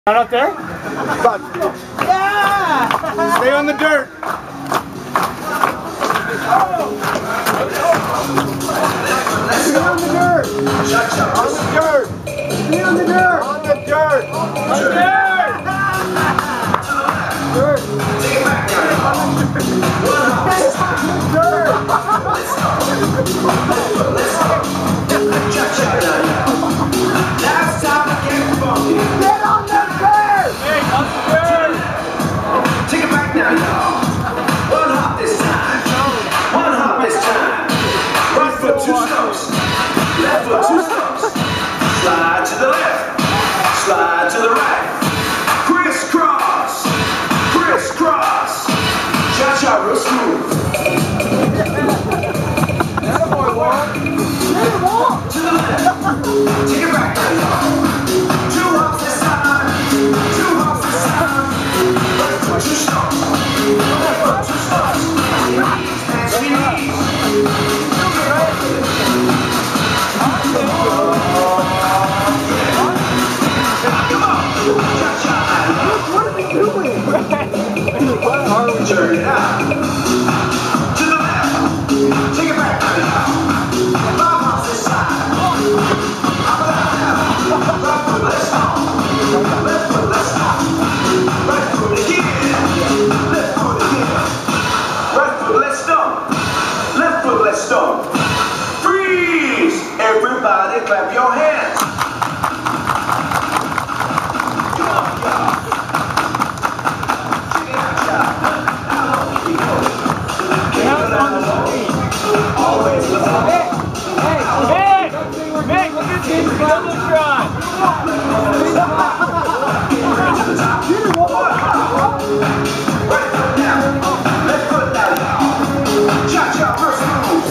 Not up there? Yeah! Stay on the dirt. Stay on the dirt. On the dirt. Stay on the dirt. On the dirt. On the dirt. Dirt. Last time I get funky. Get on the dirt. Hey, on the dirt. Take it back now, y'all. One hop this time. One hop this time. Right foot 2 stumps. Left foot 2 stumps. Slide to the left. Slide to the right. Crisscross. Crisscross. Cha-cha real smooth. Attaboy, walk. To the left. Take it back now, y'all. 2 hops this time. 2 hops this time. Right foot 2 stumps. Left foot 2 stumps. Hands to your knees. Come on. Cha-cha. What are we doing? Turn it out. To the left. Take it back now. 5 hops this side. Up and down. Right foot, let's stop. Left foot, let's stop. Right foot again. Left foot again. Right foot, let's stomp. Left foot, let's stomp. Freeze! Everybody clap your hands. Come on, y'all. Check it out, y'all. Always look up. Hey! Mick, look at this double shot! Right foot down. Left foot down, y'all. Cha-cha first move.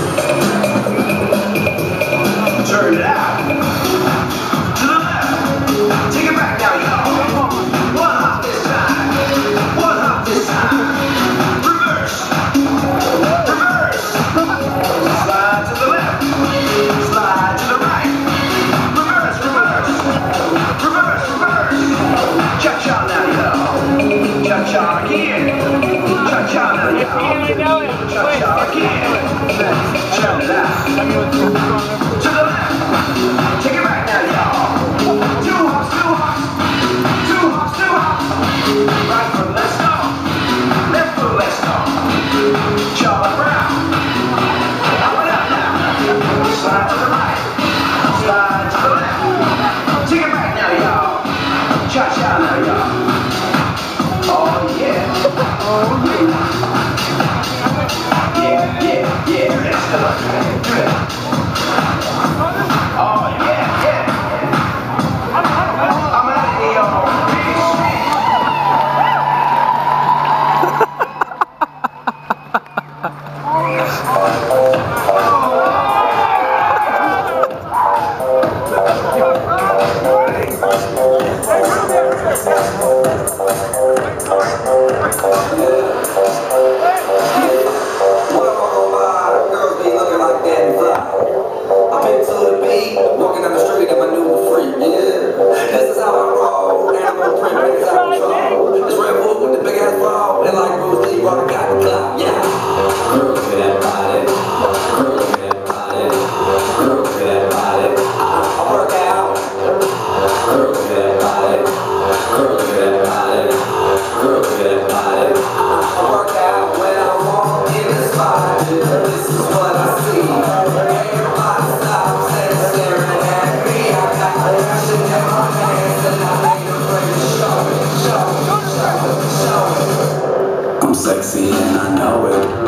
Turn it out. To the left. Take it back now, y'all. 1 hop this time. 1 hop this time. Reverse. Reverse. Slide to the left. Slide to the right. Reverse, reverse. Reverse, reverse. Cha-cha now, y'all. Cha-cha again. Cha-cha now, y'all. Cha-cha again. Turn it out. To the left. Take it back now, y'all. 2 hops, 2 hops. 2 hops, 2 hops. Right foot, let's go. Left foot, let's go. Charlie Brown. Up and up now. Slide to the right. Slide to the left. Take it back now, y'all. Cha-cha now, y'all. Oh, yeah. Oh, yeah. Yeah, yeah, yeah. Let's go. Oh, yeah, yeah. I'm out of here, y'all. Peace. Walking down the street and my new freak, yeah. This is how I roll, and I'm gonna print niggas out of control. This Red Bull with the big ass ball, and like Bruce Lee, brother got the clock, yeah. Girl, look at that body. Girl, look at that body. Girl, look at that body. I work out. Girl, look at that body. Girl, look at that body. Girl, look at that body. I work out when I walk in the spot. This is what I see. Everybody stops and staring at me. I got action in my hands and I ain't afraid to show it, show it, show it, show it. I'm sexy and I know it.